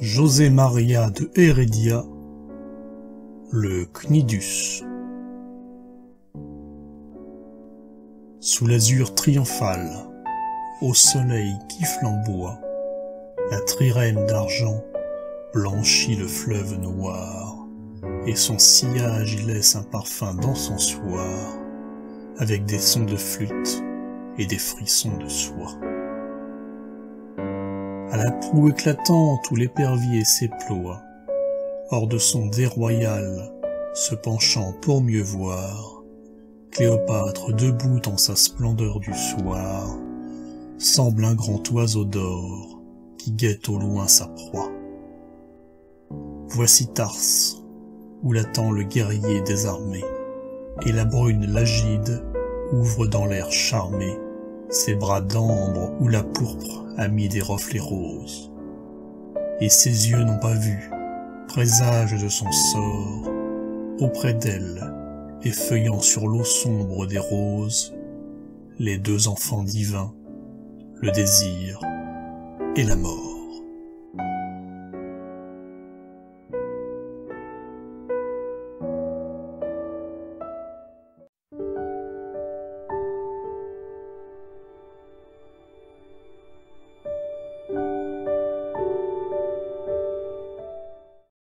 José Maria de Heredia, le Cnidus. Sous l'azur triomphal, au soleil qui flamboie, la trirème d'argent blanchit le fleuve noir, et son sillage y laisse un parfum d'encensoir, avec des sons de flûte et des frissons de soie. À la proue éclatante où l'épervier s'éploie, hors de son dé royal, se penchant pour mieux voir, Cléopâtre debout dans sa splendeur du soir, semble un grand oiseau d'or qui guette au loin sa proie. Voici Tarse, où l'attend le guerrier désarmé, et la brune Lagide ouvre dans l'air charmé ses bras d'ambre où la pourpre a mis des reflets roses. Et ses yeux n'ont pas vu, présage de son sort, auprès d'elle, effeuillant sur l'eau sombre des roses, les deux enfants divins, le désir et la mort.